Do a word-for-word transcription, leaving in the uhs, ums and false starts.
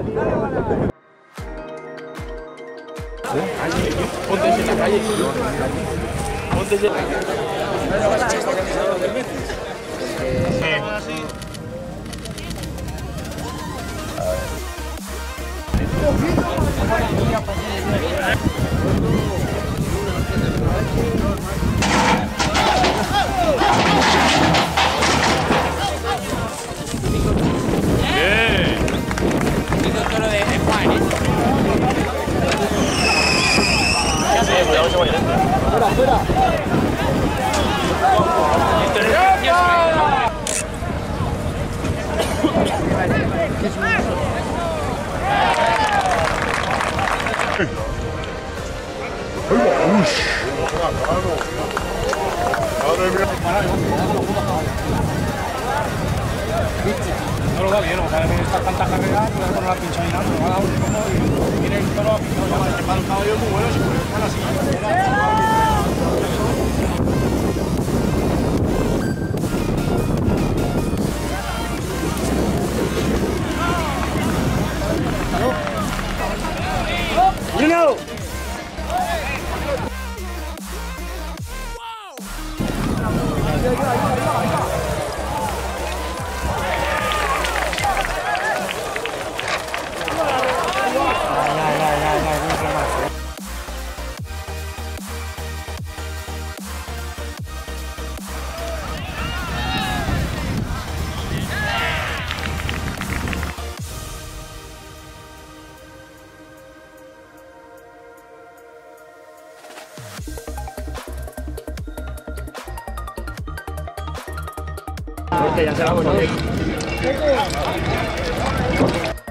Ponte en la calle. Ponte en la calle. Toro de Juan, ¿eh? Fuera, fuera. No lo da bien, o sea, en estas tantas carreras, no la pincha ni nada, no va a dar un poco y viene el toro a pinchar. El caballo es muy bueno, si puede estar así. You know. Porque ya se la voy a